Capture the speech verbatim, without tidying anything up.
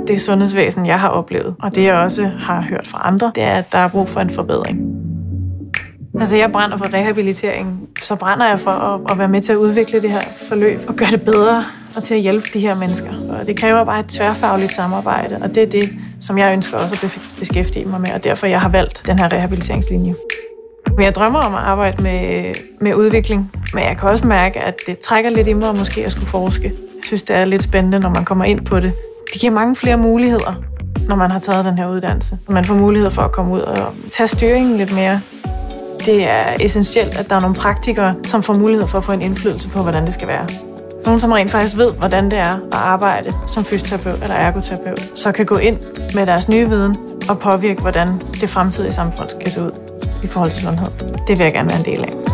det sundhedsvæsen, jeg har oplevet, og det jeg også har hørt fra andre, det er, at der er brug for en forbedring. Altså, jeg brænder for rehabilitering, så brænder jeg for at, at være med til at udvikle det her forløb og gøre det bedre og til at hjælpe de her mennesker. Og det kræver bare et tværfagligt samarbejde, og det er det, som jeg ønsker også at beskæftige mig med, og derfor jeg har valgt den her rehabiliteringslinje. Men jeg drømmer om at arbejde med, med udvikling, men jeg kan også mærke, at det trækker lidt i mig måske at skulle forske. Jeg synes, det er lidt spændende, når man kommer ind på det. Det giver mange flere muligheder, når man har taget den her uddannelse. Man får mulighed for at komme ud og tage styringen lidt mere. Det er essentielt, at der er nogle praktikere, som får mulighed for at få en indflydelse på, hvordan det skal være. Nogen, som rent faktisk ved, hvordan det er at arbejde som fysioterapeut eller ergoterapeut, så kan gå ind med deres nye viden og påvirke, hvordan det fremtidige samfund kan se ud i forhold til sundhed. Det vil jeg gerne være en del af.